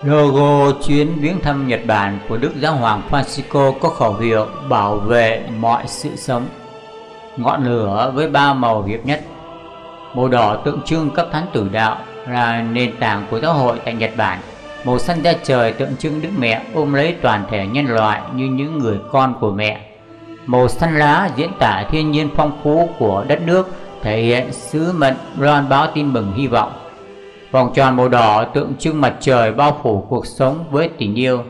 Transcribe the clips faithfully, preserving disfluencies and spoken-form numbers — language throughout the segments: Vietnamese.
Logo chuyến viếng thăm Nhật Bản của Đức Giáo hoàng Francisco có khẩu hiệu bảo vệ mọi sự sống. Ngọn lửa với ba màu hiệp nhất. Màu đỏ tượng trưng các thánh tử đạo là nền tảng của giáo hội tại Nhật Bản. Màu xanh da trời tượng trưng Đức Mẹ ôm lấy toàn thể nhân loại như những người con của mẹ. Màu xanh lá diễn tả thiên nhiên phong phú của đất nước, thể hiện sứ mệnh loan báo tin mừng hy vọng. Vòng tròn màu đỏ tượng trưng mặt trời bao phủ cuộc sống với tình yêu.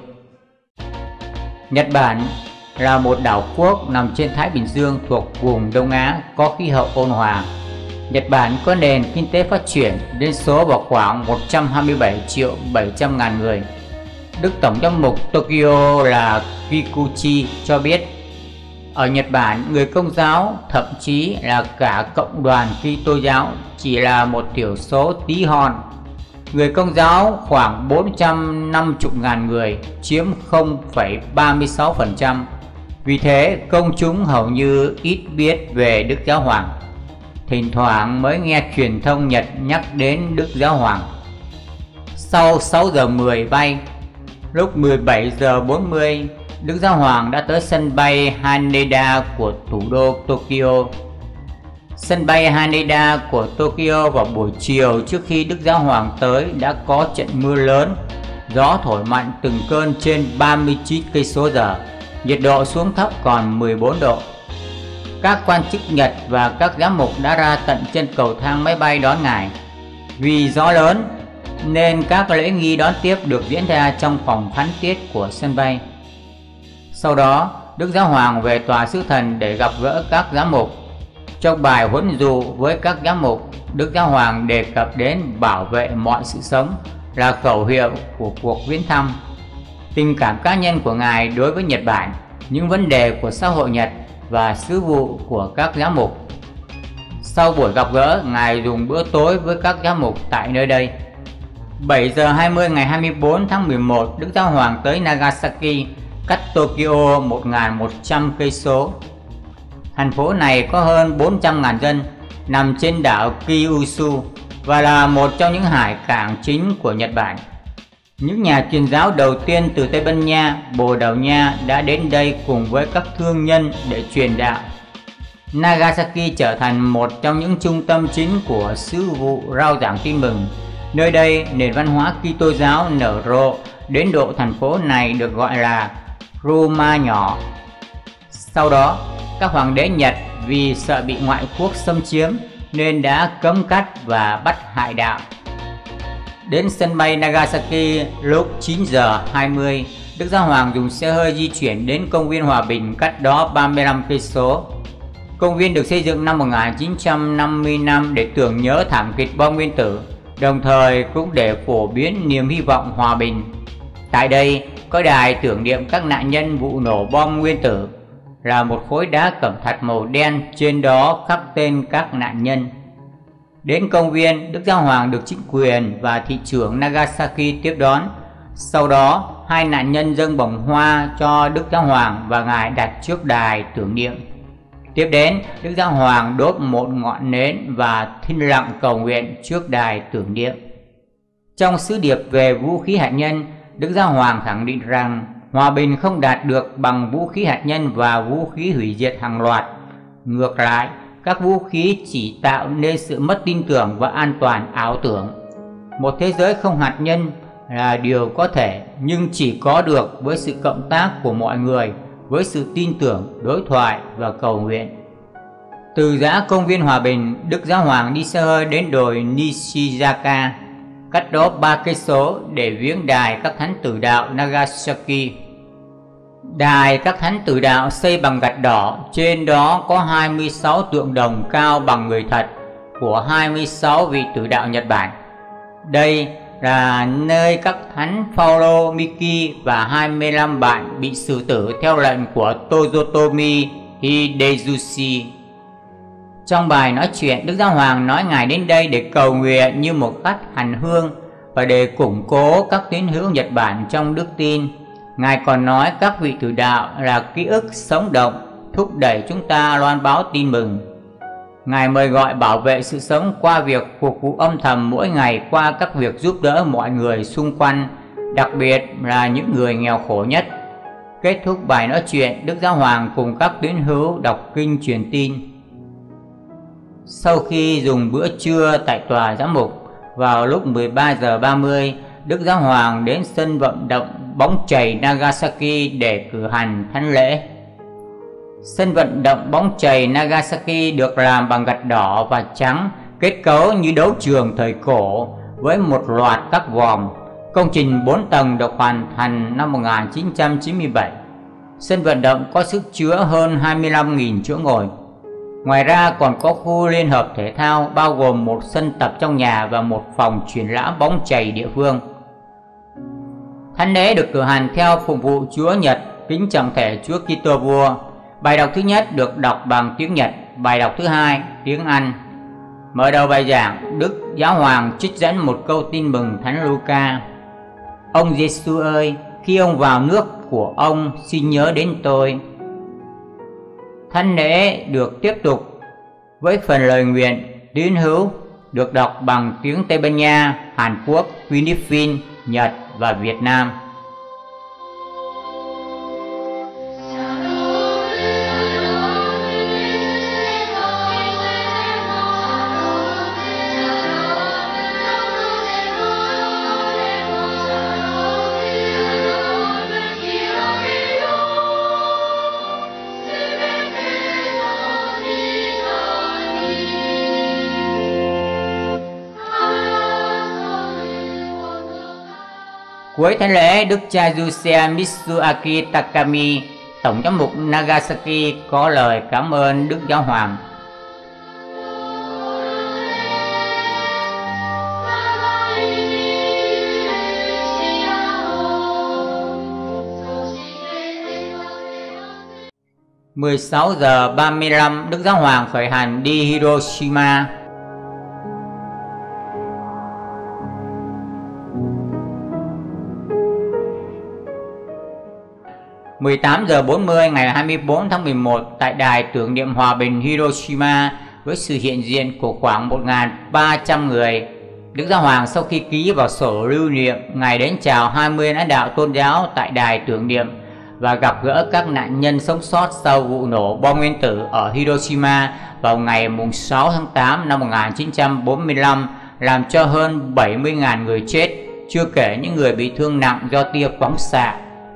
Nhật Bản là một đảo quốc nằm trên Thái Bình Dương thuộc vùng Đông Á, có khí hậu ôn hòa. Nhật Bản có nền kinh tế phát triển, dân số vào khoảng một trăm hai mươi bảy triệu bảy trăm ngàn người. Đức Tổng giám mục Tokyo là Kikuchi cho biết, ở Nhật Bản, người Công giáo, thậm chí là cả cộng đoàn Kitô giáo, chỉ là một thiểu số tí hon. Người Công giáo khoảng bốn trăm năm mươi ngàn người, chiếm không phẩy ba mươi sáu phần trăm. Vì thế, công chúng hầu như ít biết về Đức Giáo hoàng. Thỉnh thoảng mới nghe truyền thông Nhật nhắc đến Đức Giáo hoàng. Sau sáu giờ mười bay, lúc mười bảy giờ bốn mươi, Đức Giáo hoàng đã tới sân bay Haneda của thủ đô Tokyo. Sân bay Haneda của Tokyo vào buổi chiều trước khi Đức Giáo hoàng tới đã có trận mưa lớn, gió thổi mạnh từng cơn trên ba mươi chín cây số giờ, nhiệt độ xuống thấp còn mười bốn độ. Các quan chức Nhật và các giám mục đã ra tận chân cầu thang máy bay đón ngài. Vì gió lớn nên các lễ nghi đón tiếp được diễn ra trong phòng khánh tiết của sân bay. Sau đó, Đức Giáo hoàng về tòa sứ thần để gặp gỡ các giám mục. Trong bài huấn dụ với các giám mục, Đức Giáo hoàng đề cập đến bảo vệ mọi sự sống là khẩu hiệu của cuộc viếng thăm. Tình cảm cá nhân của ngài đối với Nhật Bản, những vấn đề của xã hội Nhật và sứ vụ của các giám mục. Sau buổi gặp gỡ, ngài dùng bữa tối với các giám mục tại nơi đây. bảy giờ hai mươi ngày hai mươi tư tháng mười một, Đức Giáo hoàng tới Nagasaki, cách Tokyo một nghìn một trăm cây số. Thành phố này có hơn bốn trăm ngàn dân, nằm trên đảo Kyushu và là một trong những hải cảng chính của Nhật Bản. Những nhà truyền giáo đầu tiên từ Tây Ban Nha, Bồ Đào Nha đã đến đây cùng với các thương nhân để truyền đạo. Nagasaki trở thành một trong những trung tâm chính của sứ vụ rao giảng tin mừng. Nơi đây, nền văn hóa Kitô giáo nở rộ đến độ thành phố này được gọi là Roma nhỏ. Sau đó, các hoàng đế Nhật vì sợ bị ngoại quốc xâm chiếm nên đã cấm cắt và bắt hại đạo. Đến sân bay Nagasaki lúc chín giờ hai mươi, Đức Giáo hoàng dùng xe hơi di chuyển đến công viên Hòa Bình, cách đó ba mươi lăm cây số. Công viên được xây dựng năm một nghìn chín trăm năm mươi lăm để tưởng nhớ thảm kịch bom nguyên tử, đồng thời cũng để phổ biến niềm hy vọng hòa bình. Tại đây có đài tưởng niệm các nạn nhân vụ nổ bom nguyên tử, là một khối đá cẩm thạch màu đen, trên đó khắc tên các nạn nhân. Đến công viên, Đức Giáo hoàng được chính quyền và thị trưởng Nagasaki tiếp đón. Sau đó, hai nạn nhân dâng bông hoa cho Đức Giáo hoàng và ngài đặt trước đài tưởng niệm. Tiếp đến, Đức Giáo hoàng đốt một ngọn nến và thinh lặng cầu nguyện trước đài tưởng niệm. Trong sứ điệp về vũ khí hạt nhân, Đức Giáo hoàng khẳng định rằng hòa bình không đạt được bằng vũ khí hạt nhân và vũ khí hủy diệt hàng loạt. Ngược lại, các vũ khí chỉ tạo nên sự mất tin tưởng và an toàn ảo tưởng. Một thế giới không hạt nhân là điều có thể, nhưng chỉ có được với sự cộng tác của mọi người, với sự tin tưởng, đối thoại và cầu nguyện. Từ giã công viên Hòa Bình, Đức Giáo hoàng đi xe hơi đến đồi Nishizaka, cách đó ba cây số để viếng đài các thánh tử đạo Nagasaki. Đài các thánh tử đạo xây bằng gạch đỏ, trên đó có hai mươi sáu tượng đồng cao bằng người thật của hai mươi sáu vị tử đạo Nhật Bản. Đây là nơi các thánh Phaolô, Miki và hai mươi lăm bạn bị xử tử theo lệnh của Toyotomi Hideyoshi. Trong bài nói chuyện, Đức Giáo hoàng nói ngài đến đây để cầu nguyện như một cách hành hương và để củng cố các tín hữu Nhật Bản trong đức tin. Ngài còn nói các vị tử đạo là ký ức sống động, thúc đẩy chúng ta loan báo tin mừng. Ngài mời gọi bảo vệ sự sống qua việc phục vụ âm thầm mỗi ngày qua các việc giúp đỡ mọi người xung quanh đặc biệt là những người nghèo khổ nhất. Kết thúc bài nói chuyện, Đức Giáo Hoàng cùng các tín hữu đọc kinh truyền tin. Sau khi dùng bữa trưa tại tòa giám mục, vào lúc mười ba giờ ba mươi, Đức Giáo Hoàng đến sân vận động bóng chày Nagasaki để cử hành thánh lễ. Sân vận động bóng chày Nagasaki được làm bằng gạch đỏ và trắng, kết cấu như đấu trường thời cổ với một loạt các vòm. Công trình bốn tầng được hoàn thành năm một nghìn chín trăm chín mươi bảy. Sân vận động có sức chứa hơn hai mươi lăm nghìn chỗ ngồi. Ngoài ra còn có khu liên hợp thể thao bao gồm một sân tập trong nhà và một phòng triển lãm bóng chày địa phương. Thánh lễ được cử hành theo phục vụ Chúa Nhật, kính trọng thể Chúa Kitô Vua. Bài đọc thứ nhất được đọc bằng tiếng Nhật, bài đọc thứ hai tiếng Anh. Mở đầu bài giảng, Đức Giáo Hoàng trích dẫn một câu tin mừng Thánh Luca. Ông Giêsu ơi, khi ông vào nước của ông, xin nhớ đến tôi. Thánh lễ được tiếp tục với phần lời nguyện tín hữu được đọc bằng tiếng Tây Ban Nha, Hàn Quốc, Philippines, Nhật và Việt Nam. Cuối thánh lễ, Đức cha Yusei Mitsuaki Takami, Tổng giám mục Nagasaki, có lời cảm ơn Đức Giáo Hoàng. mười sáu giờ ba mươi lăm, Đức Giáo Hoàng khởi hành đi Hiroshima. mười tám giờ bốn mươi ngày hai mươi tư tháng mười một, tại đài tưởng niệm hòa bình Hiroshima với sự hiện diện của khoảng một nghìn ba trăm người, Đức Giáo Hoàng sau khi ký vào sổ lưu niệm, Ngài đến chào hai mươi lãnh đạo tôn giáo tại đài tưởng niệm và gặp gỡ các nạn nhân sống sót sau vụ nổ bom nguyên tử ở Hiroshima vào ngày sáu tháng tám năm một nghìn chín trăm bốn mươi lăm, làm cho hơn bảy mươi nghìn người chết, chưa kể những người bị thương nặng do tia phóng xạ.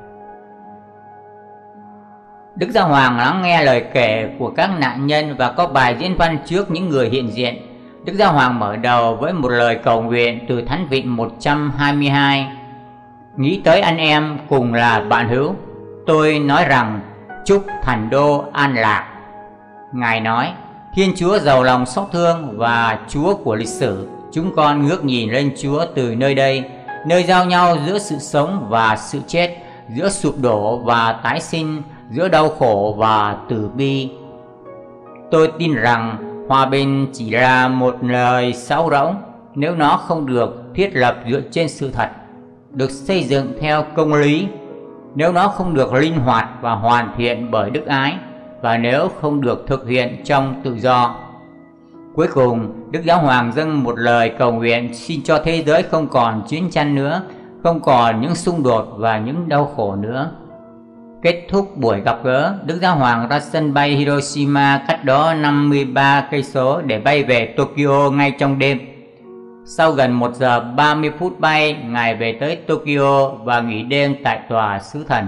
Đức Giáo Hoàng lắng nghe lời kể của các nạn nhân và có bài diễn văn trước những người hiện diện. Đức Giáo Hoàng mở đầu với một lời cầu nguyện từ Thánh Vịnh một trăm hai mươi hai. Nghĩ tới anh em cùng là bạn hữu, tôi nói rằng chúc thành đô an lạc. Ngài nói, Thiên Chúa giàu lòng xót thương và Chúa của lịch sử, chúng con ngước nhìn lên Chúa từ nơi đây, nơi giao nhau giữa sự sống và sự chết, giữa sụp đổ và tái sinh, giữa đau khổ và từ bi. Tôi tin rằng hòa bình chỉ là một lời sáo rỗng nếu nó không được thiết lập dựa trên sự thật, được xây dựng theo công lý, nếu nó không được linh hoạt và hoàn thiện bởi đức ái, và nếu không được thực hiện trong tự do. Cuối cùng, Đức Giáo Hoàng dâng một lời cầu nguyện xin cho thế giới không còn chiến tranh nữa, không còn những xung đột và những đau khổ nữa. Kết thúc buổi gặp gỡ, Đức Giáo Hoàng ra sân bay Hiroshima cách đó năm mươi ba cây số để bay về Tokyo ngay trong đêm. Sau gần một giờ ba mươi phút bay, Ngài về tới Tokyo và nghỉ đêm tại tòa sứ thần.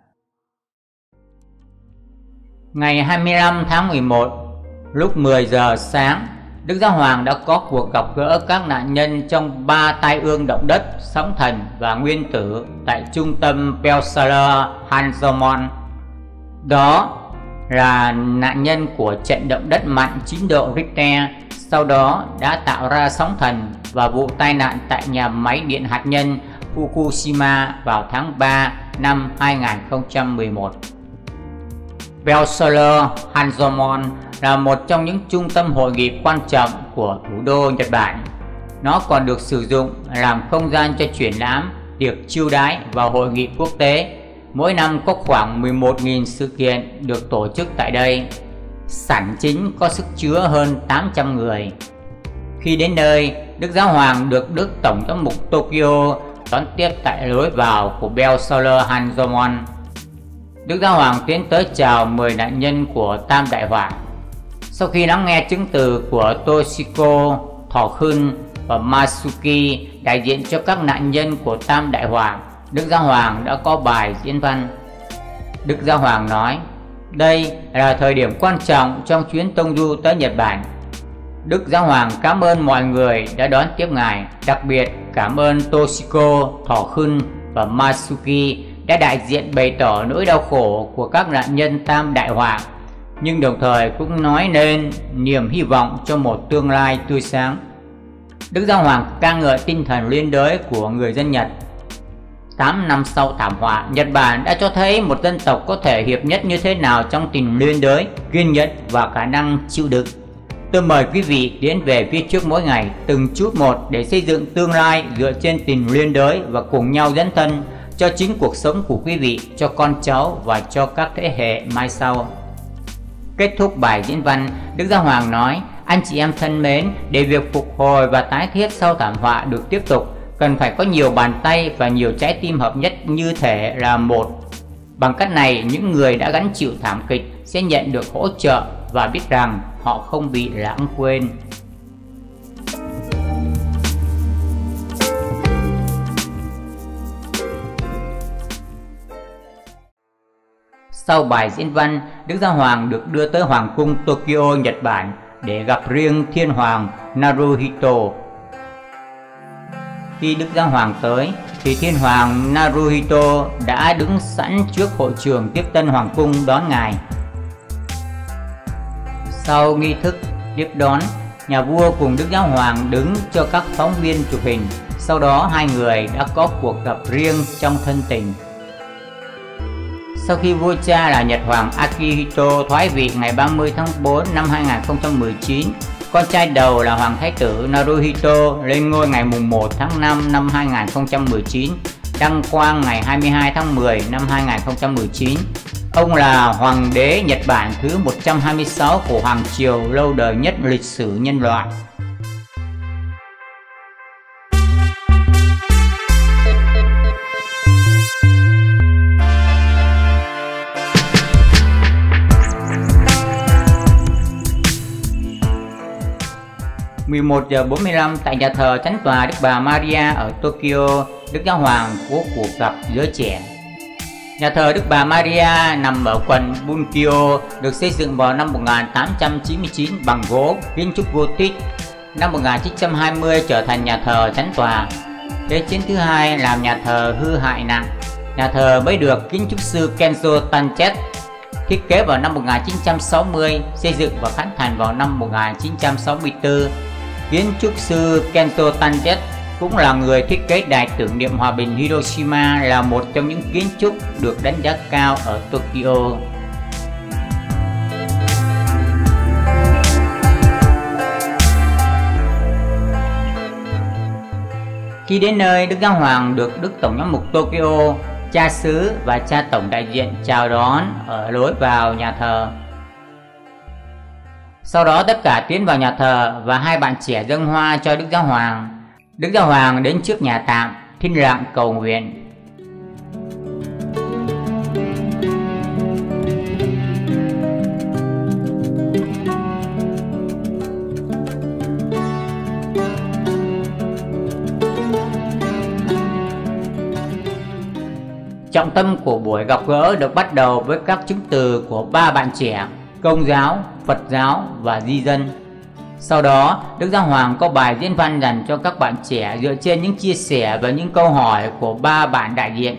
Ngày hai mươi lăm tháng mười một, lúc mười giờ sáng, Đức Giáo Hoàng đã có cuộc gặp gỡ các nạn nhân trong ba tai ương động đất, sóng thần và nguyên tử tại trung tâm Belsaler Hanzomon. Đó là nạn nhân của trận động đất mạnh chín độ Richter, sau đó đã tạo ra sóng thần và vụ tai nạn tại nhà máy điện hạt nhân Fukushima vào tháng ba năm hai nghìn không trăm mười một. Belsaler Hanzomon là một trong những trung tâm hội nghị quan trọng của thủ đô Nhật Bản. Nó còn được sử dụng làm không gian cho triển lãm, tiệc chiêu đãi và hội nghị quốc tế. Mỗi năm có khoảng mười một nghìn sự kiện được tổ chức tại đây. Sảnh chính có sức chứa hơn tám trăm người. Khi đến nơi, Đức Giáo Hoàng được Đức Tổng giám mục Tokyo đón tiếp tại lối vào của Belsolar Hanzomon. Đức Giáo Hoàng tiến tới chào mười nạn nhân của Tam Đại Họa. Sau khi lắng nghe chứng từ của Toshiko, Thỏ Khưn và Masuki đại diện cho các nạn nhân của Tam Đại Họa, Đức Giáo Hoàng đã có bài diễn văn. Đức Giáo Hoàng nói, đây là thời điểm quan trọng trong chuyến tông du tới Nhật Bản. Đức Giáo Hoàng cảm ơn mọi người đã đón tiếp Ngài, đặc biệt cảm ơn Toshiko, Thỏ Khưn và Masuki đã đại diện bày tỏ nỗi đau khổ của các nạn nhân Tam Đại Họa, nhưng đồng thời cũng nói nên niềm hy vọng cho một tương lai tươi sáng. Đức Giáo Hoàng ca ngợi tinh thần liên đới của người dân Nhật. Tám năm sau thảm họa, Nhật Bản đã cho thấy một dân tộc có thể hiệp nhất như thế nào trong tình liên đới, kiên nhẫn và khả năng chịu đựng. Tôi mời quý vị tiến về phía trước mỗi ngày, từng chút một để xây dựng tương lai dựa trên tình liên đới và cùng nhau dấn thân cho chính cuộc sống của quý vị, cho con cháu và cho các thế hệ mai sau. Kết thúc bài diễn văn, Đức Giáo Hoàng nói, anh chị em thân mến, để việc phục hồi và tái thiết sau thảm họa được tiếp tục, cần phải có nhiều bàn tay và nhiều trái tim hợp nhất như thể là một. Bằng cách này, những người đã gánh chịu thảm kịch sẽ nhận được hỗ trợ và biết rằng họ không bị lãng quên. Sau bài diễn văn, Đức Giáo Hoàng được đưa tới Hoàng cung Tokyo, Nhật Bản để gặp riêng Thiên Hoàng Naruhito. Khi Đức Giáo Hoàng tới, thì Thiên Hoàng Naruhito đã đứng sẵn trước hội trường tiếp tân Hoàng cung đón Ngài. Sau nghi thức tiếp đón, nhà vua cùng Đức Giáo Hoàng đứng cho các phóng viên chụp hình. Sau đó hai người đã có cuộc gặp riêng trong thân tình. Sau khi vua cha là Nhật Hoàng Akihito thoái vị ngày ba mươi tháng tư năm hai nghìn không trăm mười chín, con trai đầu là Hoàng Thái tử Naruhito lên ngôi ngày mùng một tháng năm năm hai nghìn không trăm mười chín, đăng quang ngày hai mươi hai tháng mười năm hai nghìn không trăm mười chín. Ông là Hoàng đế Nhật Bản thứ một trăm hai mươi sáu của Hoàng triều lâu đời nhất lịch sử nhân loại. mười một giờ bốn mươi lăm tại nhà thờ Thánh tòa Đức Bà Maria ở Tokyo, Đức Giáo Hoàng có cuộc gặp giới trẻ. Nhà thờ Đức Bà Maria nằm ở quận Bunkyo, được xây dựng vào năm một nghìn tám trăm chín mươi chín bằng gỗ, kiến trúc Gothic. Năm một nghìn chín trăm hai mươi trở thành nhà thờ Thánh tòa. Thế chiến thứ hai làm nhà thờ hư hại nặng. Nhà thờ mới được kiến trúc sư Kenzo Tanchet thiết kế vào năm một nghìn chín trăm sáu mươi, xây dựng và khánh thành vào năm một nghìn chín trăm sáu mươi tư. Kiến trúc sư Kenzo Tanchet cũng là người thiết kế đài tưởng niệm hòa bình Hiroshima, là một trong những kiến trúc được đánh giá cao ở Tokyo. Khi đến nơi, Đức Giáo Hoàng được Đức Tổng giám mục Tokyo, cha xứ và cha tổng đại diện chào đón ở lối vào nhà thờ. Sau đó tất cả tiến vào nhà thờ và hai bạn trẻ dâng hoa cho Đức Giáo Hoàng. Đức Giáo Hoàng đến trước nhà tạm, thinh lặng cầu nguyện. Trọng tâm của buổi gặp gỡ được bắt đầu với các chứng từ của ba bạn trẻ, Công giáo, Phật giáo và di dân. Sau đó, Đức Giáo Hoàng có bài diễn văn dành cho các bạn trẻ dựa trên những chia sẻ và những câu hỏi của ba bạn đại diện.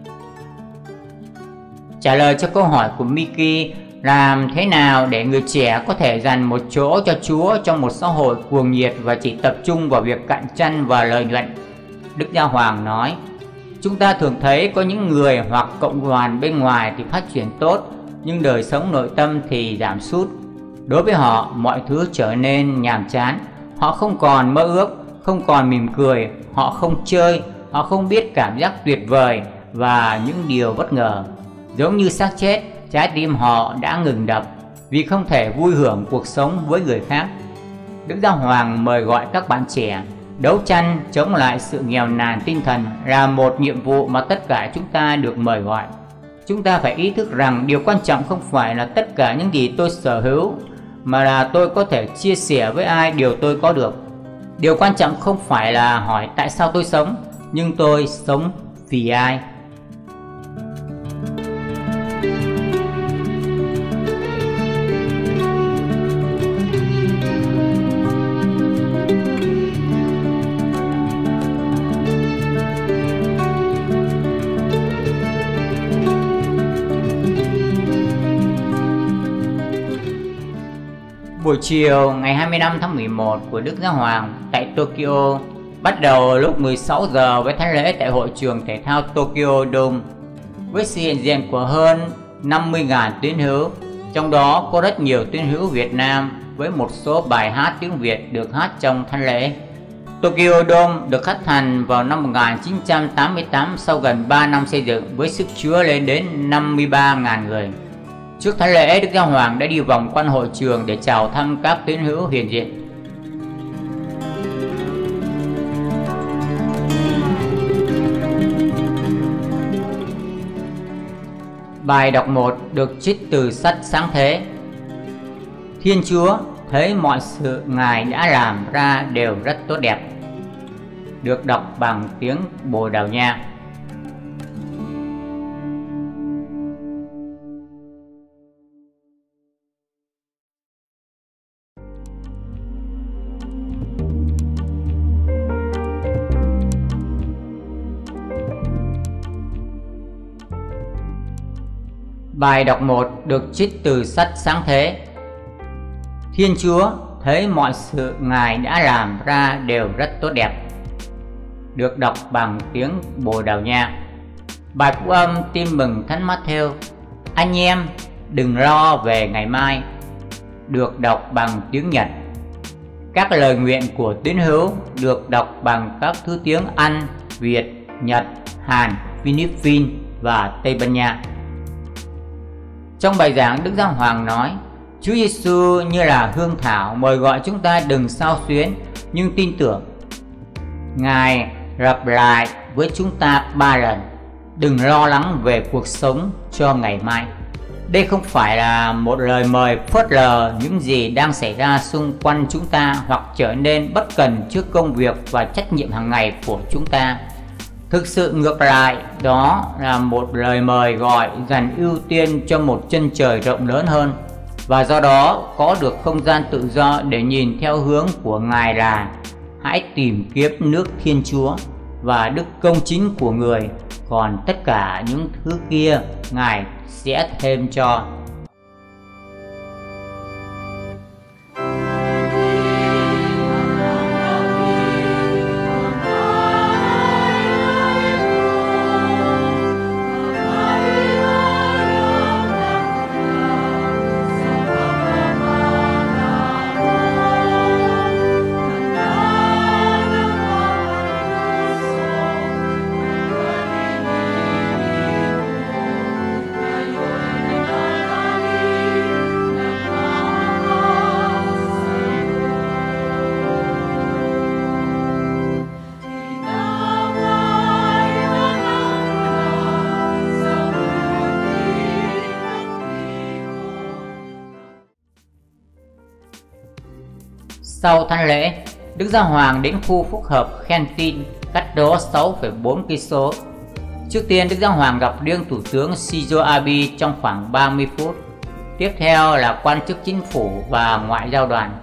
Trả lời cho câu hỏi của Miki, làm thế nào để người trẻ có thể dành một chỗ cho Chúa trong một xã hội cuồng nhiệt và chỉ tập trung vào việc cạnh tranh và lợi nhuận? Đức Giáo Hoàng nói, chúng ta thường thấy có những người hoặc cộng đoàn bên ngoài thì phát triển tốt, nhưng đời sống nội tâm thì giảm sút. Đối với họ, mọi thứ trở nên nhàm chán. Họ không còn mơ ước, không còn mỉm cười, họ không chơi, họ không biết cảm giác tuyệt vời và những điều bất ngờ. Giống như xác chết, trái tim họ đã ngừng đập vì không thể vui hưởng cuộc sống với người khác. Đức Giáo Hoàng mời gọi các bạn trẻ, Đấu tranh chống lại sự nghèo nàn tinh thần là một nhiệm vụ mà tất cả chúng ta được mời gọi. Chúng ta phải ý thức rằng điều quan trọng không phải là tất cả những gì tôi sở hữu, mà là tôi có thể chia sẻ với ai điều tôi có được. Điều quan trọng không phải là hỏi tại sao tôi sống, nhưng tôi sống vì ai. Buổi chiều ngày hai mươi lăm tháng mười một của Đức Giáo Hoàng tại Tokyo bắt đầu lúc mười sáu giờ với thánh lễ tại hội trường thể thao Tokyo Dome, với sự hiện diện của hơn năm mươi nghìn tín hữu, trong đó có rất nhiều tín hữu Việt Nam với một số bài hát tiếng Việt được hát trong thánh lễ. Tokyo Dome được khánh thành vào năm một nghìn chín trăm tám mươi tám sau gần ba năm xây dựng với sức chứa lên đến năm mươi ba nghìn người. Trước thánh lễ, Đức Giáo Hoàng đã đi vòng quanh hội trường để chào thăm các tín hữu hiện diện. Bài đọc một được trích từ sách Sáng Thế. Thiên Chúa thấy mọi sự Ngài đã làm ra đều rất tốt đẹp. Được đọc bằng tiếng Bồ Đào Nha. Bài đọc một được trích từ sách Sáng Thế. Thiên Chúa thấy mọi sự Ngài đã làm ra đều rất tốt đẹp. Được đọc bằng tiếng Bồ Đào Nha. Bài phúc âm Tin mừng Thánh Matthew. Anh em đừng lo về ngày mai. Được đọc bằng tiếng Nhật. Các lời nguyện của tín hữu được đọc bằng các thứ tiếng Anh, Việt, Nhật, Hàn, Philippines và Tây Ban Nha. Trong bài giảng, Đức Giáo Hoàng nói, Chúa Giêsu như là hương thảo mời gọi chúng ta đừng xao xuyến nhưng tin tưởng. Ngài lặp lại với chúng ta ba lần, đừng lo lắng về cuộc sống cho ngày mai. Đây không phải là một lời mời phớt lờ những gì đang xảy ra xung quanh chúng ta hoặc trở nên bất cần trước công việc và trách nhiệm hàng ngày của chúng ta. Thực sự ngược lại, đó là một lời mời gọi dành ưu tiên cho một chân trời rộng lớn hơn, và do đó có được không gian tự do để nhìn theo hướng của Ngài là hãy tìm kiếm nước Thiên Chúa và đức công chính của người, còn tất cả những thứ kia Ngài sẽ thêm cho. Sau thánh lễ, Đức Giáo Hoàng đến khu phức hợp Khentin, cách đó sáu phẩy bốn cây số. Trước tiên, Đức Giáo Hoàng gặp riêng Thủ tướng Shinzo Abe trong khoảng ba mươi phút. Tiếp theo là quan chức chính phủ và ngoại giao đoàn.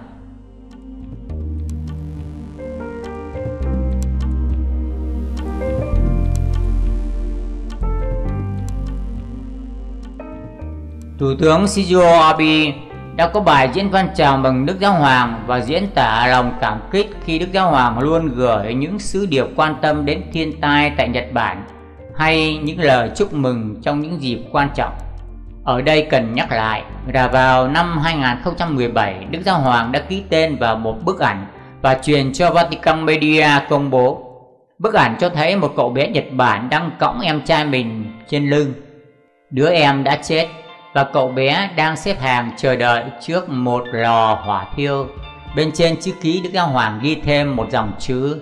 Thủ tướng Shinzo Abe đã có bài diễn văn chào mừng Đức Giáo Hoàng và diễn tả lòng cảm kích khi Đức Giáo Hoàng luôn gửi những sứ điệp quan tâm đến thiên tai tại Nhật Bản hay những lời chúc mừng trong những dịp quan trọng. Ở đây cần nhắc lại là vào năm hai nghìn không trăm mười bảy, Đức Giáo Hoàng đã ký tên vào một bức ảnh và truyền cho Vatican Media công bố. Bức ảnh cho thấy một cậu bé Nhật Bản đang cõng em trai mình trên lưng. Đứa em đã chết và cậu bé đang xếp hàng chờ đợi trước một lò hỏa thiêu. Bên trên chữ ký Đức Giáo Hoàng ghi thêm một dòng chữ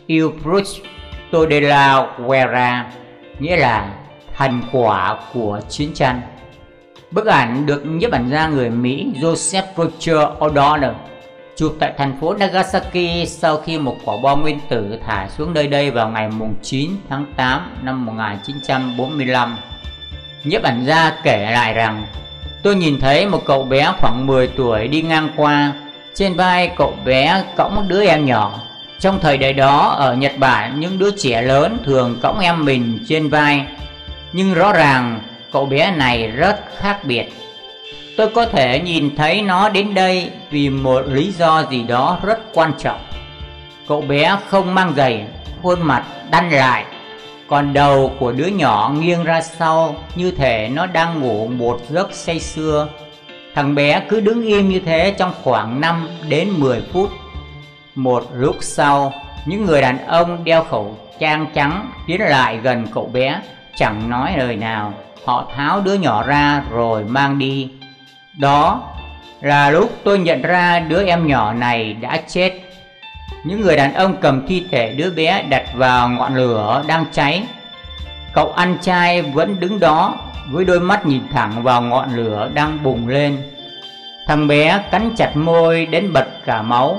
Il frutto della guerra, nghĩa là thành quả của chiến tranh. Bức ảnh được nhiếp ảnh gia người Mỹ Joseph Roger O'Donnell chụp tại thành phố Nagasaki sau khi một quả bom nguyên tử thả xuống nơi đây vào ngày chín tháng tám năm một nghìn chín trăm bốn mươi lăm. Nhiếp ảnh gia kể lại rằng: tôi nhìn thấy một cậu bé khoảng mười tuổi đi ngang qua, trên vai cậu bé cõng một đứa em nhỏ. Trong thời đại đó ở Nhật Bản, những đứa trẻ lớn thường cõng em mình trên vai, nhưng rõ ràng cậu bé này rất khác biệt. Tôi có thể nhìn thấy nó đến đây vì một lý do gì đó rất quan trọng. Cậu bé không mang giày, khuôn mặt đanh lại, còn đầu của đứa nhỏ nghiêng ra sau như thể nó đang ngủ một giấc say sưa. Thằng bé cứ đứng im như thế trong khoảng năm đến mười phút. Một lúc sau, những người đàn ông đeo khẩu trang trắng tiến lại gần cậu bé, chẳng nói lời nào. Họ tháo đứa nhỏ ra rồi mang đi. Đó là lúc tôi nhận ra đứa em nhỏ này đã chết. Những người đàn ông cầm thi thể đứa bé đặt vào ngọn lửa đang cháy. Cậu anh trai vẫn đứng đó với đôi mắt nhìn thẳng vào ngọn lửa đang bùng lên. Thằng bé cắn chặt môi đến bật cả máu.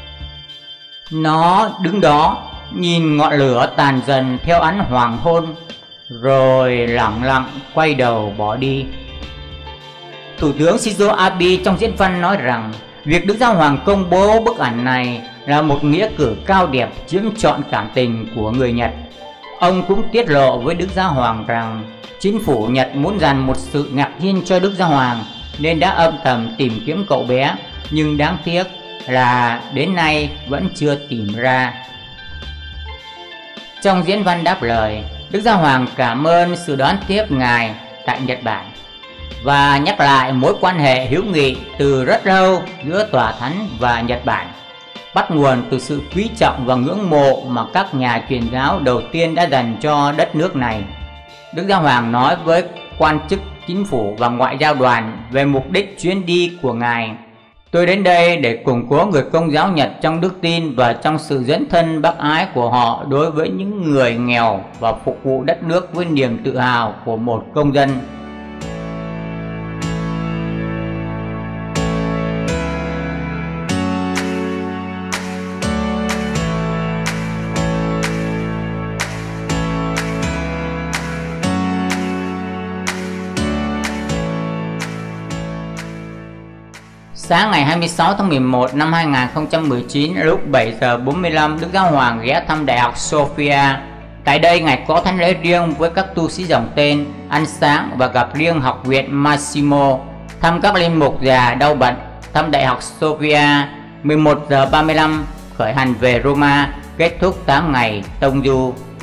Nó đứng đó nhìn ngọn lửa tàn dần theo ánh hoàng hôn, rồi lẳng lặng quay đầu bỏ đi. Thủ tướng Shinzo Abe trong diễn văn nói rằng việc Đức Giáo Hoàng công bố bức ảnh này là một nghĩa cử cao đẹp chiếm trọn cảm tình của người Nhật. Ông cũng tiết lộ với Đức Giáo Hoàng rằng chính phủ Nhật muốn dành một sự ngạc nhiên cho Đức Giáo Hoàng nên đã âm thầm tìm kiếm cậu bé, nhưng đáng tiếc là đến nay vẫn chưa tìm ra. Trong diễn văn đáp lời, Đức Giáo Hoàng cảm ơn sự đón tiếp Ngài tại Nhật Bản và nhắc lại mối quan hệ hữu nghị từ rất lâu giữa Tòa Thánh và Nhật Bản, bắt nguồn từ sự quý trọng và ngưỡng mộ mà các nhà truyền giáo đầu tiên đã dành cho đất nước này. Đức Giáo Hoàng nói với quan chức chính phủ và ngoại giao đoàn về mục đích chuyến đi của Ngài: tôi đến đây để củng cố người Công giáo Nhật trong đức tin và trong sự dấn thân bác ái của họ đối với những người nghèo và phục vụ đất nước với niềm tự hào của một công dân. Sáng ngày hai mươi sáu tháng mười một năm hai nghìn không trăm mười chín, lúc bảy giờ bốn mươi lăm, Đức Giáo Hoàng ghé thăm Đại học Sophia. Tại đây, Ngài có thánh lễ riêng với các tu sĩ dòng tên, ăn sáng và gặp riêng học viện Massimo, thăm các linh mục già đau bệnh, thăm Đại học Sophia. mười một giờ ba mươi lăm khởi hành về Roma, kết thúc tám ngày tông du.